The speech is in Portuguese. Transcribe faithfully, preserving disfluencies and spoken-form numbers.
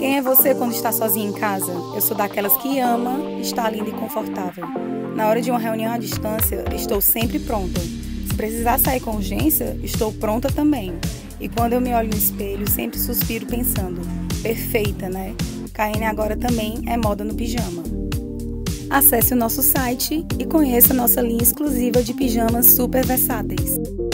Quem é você quando está sozinha em casa? Eu sou daquelas que ama estar linda e confortável. Na hora de uma reunião à distância, estou sempre pronta. Se precisar sair com urgência, estou pronta também. E quando eu me olho no espelho, sempre suspiro pensando, perfeita, né? Kaiane agora também é moda no pijama. Acesse o nosso site e conheça nossa linha exclusiva de pijamas super versáteis.